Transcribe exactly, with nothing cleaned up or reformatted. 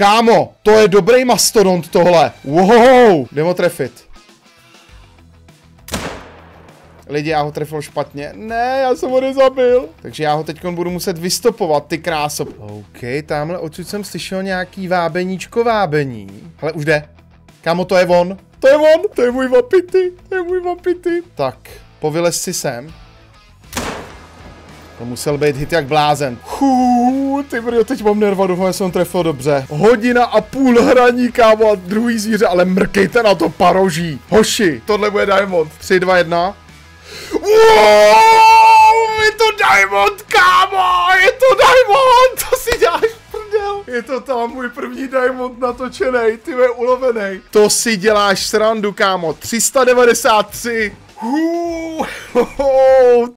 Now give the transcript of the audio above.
Kámo, to je dobrý mastodont tohle. Wow, jdem ho trefit. Lidi, já ho trefil špatně. Ne, já jsem ho nezabil. Takže já ho teď budu muset vystopovat, ty kráso. OK, tamhle odsud jsem slyšel nějaký vábeníčko vábení. Hele, už jde. Kámo, to je on. To je on, to je můj vapity. To je můj vapity. Tak, povylez si sem. To musel být hit jak blázen. Hů, ty brjo, teď mám nerva, doufám, že jsem trefil dobře. Hodina a půl hraní, kámo, a druhý zvíře, ale mrkejte na to paroží. Hoši, tohle bude diamond. tři, dva, jedna. Wow, je to diamond, kámo, je to diamond, to si děláš prdel. Je to tam můj první diamond natočenej, ty je ulovenej. To si děláš srandu, kámo, tři sta devadesát tři. Hů,